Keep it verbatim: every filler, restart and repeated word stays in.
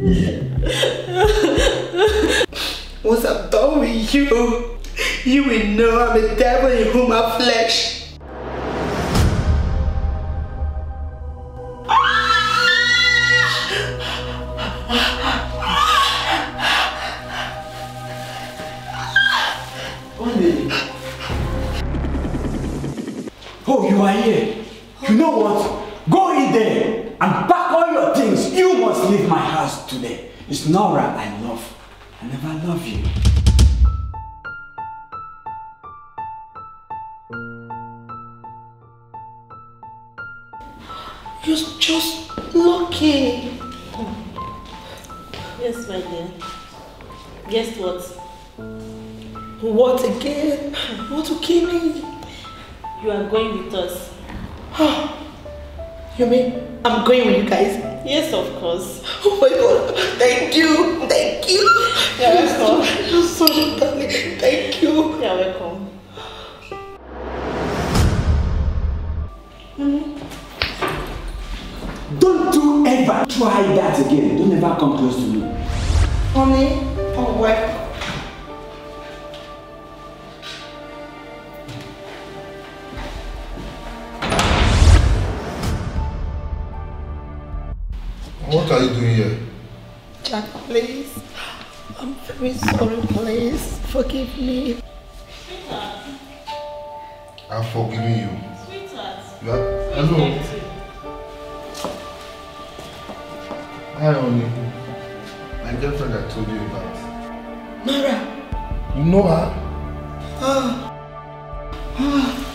Once I'm done with you, you will know I'm a devil in human flesh. Oh, you are here. You know what? Go in there and pack all your things. You must leave my house today. It's Nora I love. I never love you. You're just lucky. Yes, my dear. Guess what? What again? What will kill me? You are going with us. You mean I'm going with you guys? Yes, of course. Oh my God! Thank you! Thank you! You're welcome. You're such a darling. Thank you. You're welcome. Mm-hmm. Don't you ever try that again. Don't ever come close to me. Honey, oh well. What are you doing here? Jack, please. I'm very sorry, please. Forgive me. Sweetheart. I'm forgiving you. Sweetheart. You are... Hello. Hi, honey. My girlfriend I told you about. Nora. You know her? Ah. Ah.